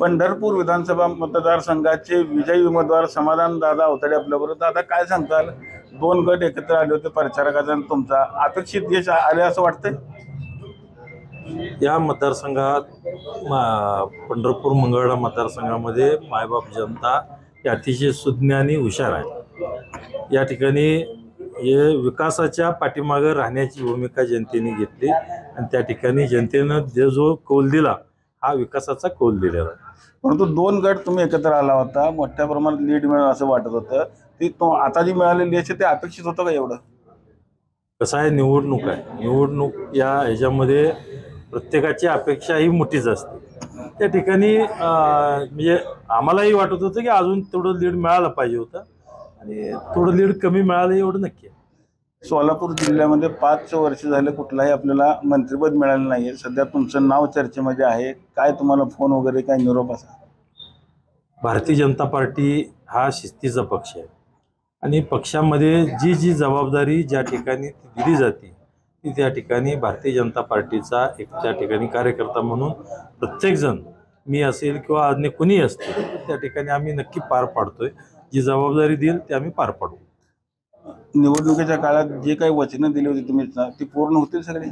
पंढरपूर विधानसभा मतदारसंघाचे विजयी उमेदवार समाधान दादा अवताडे आपल्याबरोबर. दादा, काय सांगताल? 2 गट एकत्र आले होते प्रचारकाचा आणि तुमचा, अपेक्षित यश आले असं वाटतंय? या मतदारसंघात पंढरपूर मंगळवेढा मतदारसंघामध्ये मायबाप जनता ही अतिशय सुज्ञ आणि हुशार आहे. या ठिकाणी हे विकासाच्या पाठीमागे राहण्याची भूमिका जनतेने घेतली आणि त्या ठिकाणी जनतेनं जो कौल दिला हा विकासाचा कौल दिलेला. परंतु 2 गट तुम्ही एकत्र आला होता, मोठ्या प्रमाणात लीड मिळेल असं वाटत होतं. ती आता जी मिळालेली यश ते अपेक्षित होतं का एवढं? कसं आहे, निवडणूक आहे. निवडणूक या ह्याच्यामध्ये प्रत्येकाची अपेक्षा ही मोठीच असते. त्या ठिकाणी म्हणजे आम्हालाही वाटत होतं की अजून थोडं लीड मिळालं पाहिजे होतं आणि थोडं लीड कमी मिळालं एवढं नक्की आहे. सोलापूर जिल्ह्यामध्ये 5 वर्ष झाले कुठलाही आपल्याला मंत्रिपद मिळालं नाही आहे. सध्या तुमचं नाव चर्चेमध्ये आहे. काय तुम्हाला फोन वगैरे काय निरोप असा? भारतीय जनता पार्टी हा शिस्तीचा पक्ष आहे आणि पक्षामध्ये जी जी जबाबदारी ज्या ठिकाणी दिली जाते ती त्या ठिकाणी भारतीय जनता पार्टीचा एक त्या ठिकाणी कार्यकर्ता म्हणून प्रत्येकजण, मी असेल किंवा अन्य कुणी असतील, त्या ठिकाणी आम्ही नक्की पार पाडतोय. जी जबाबदारी देईल ते आम्ही पार पाडू. निवडणुकीच्या काळात जे काही वचनं दिली होती तुम्ही ती पूर्ण होतील सगळे?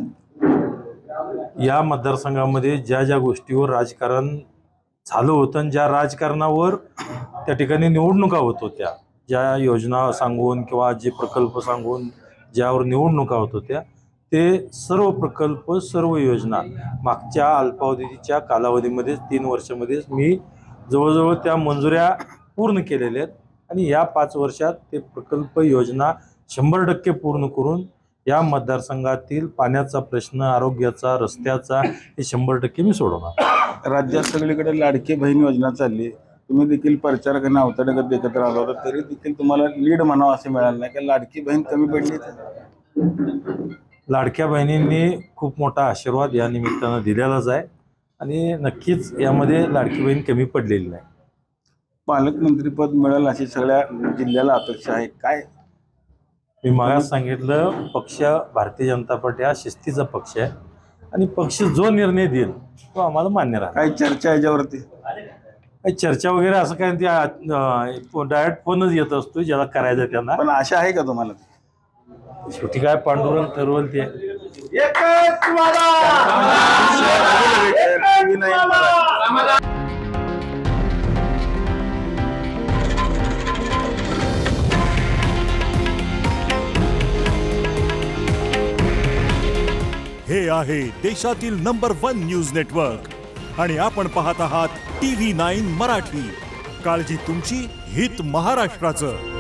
या मतदारसंघामध्ये ज्या ज्या गोष्टीवर राजकारण झालं होतं आणि ज्या राजकारणावर त्या ठिकाणी निवडणुका होत होत्या, ज्या योजना सांगून किंवा जे प्रकल्प सांगून ज्यावर निवडणुका होत होत्या, ते सर्व प्रकल्प सर्व योजना मागच्या अल्पावधीच्या कालावधीमध्ये 3 वर्षामध्येच मी जवळजवळ त्या मंजुऱ्या पूर्ण केलेल्या आहेत आणि या 5 वर्षात ते प्रकल्प योजना 100% पूर्ण करून या मतदारसंघातील पाण्याचा प्रश्न, आरोग्याचा, रस्त्याचा हे 100% मी सोडवणार. राज्यात सगळीकडे लाडकी बहीण योजना चालली. तुम्ही देखील प्रचारकांना अवताडे एकत्र आला होता, तरी देखील तुम्हाला लीड म्हणावं असं मिळालं नाही का? लाडकी बहीण कमी पडली? लाडक्या बहिणींनी खूप मोठा आशीर्वाद या निमित्तानं दिलेलाच आहे आणि नक्कीच यामध्ये लाडकी बहीण कमी पडलेली नाही. पालकमंत्रीपद मिळेल अशी सगळ्या जिल्ह्याला अपेक्षा आहे. काय मी मागास सांगितलं, पक्ष भारतीय जनता पार्टी हा शिस्तीचा पक्ष आहे आणि पक्ष जो निर्णय देईल तो आम्हाला मान्य राहणार. काही चर्चा याच्यावरती? काही चर्चा वगैरे असं काय, ते डायरेक्ट फोनच येत असतो ज्याला करायचं त्यांना. पण आशा आहे का तुम्हाला? शेवटी काय पांडुरंग ठरवल ते. हे आहे देशातील नंबर 1 न्यूज नेटवर्क आणि आपण पाहत आहात TV9 मराठी. काळजी तुमची, हित महाराष्ट्राचं.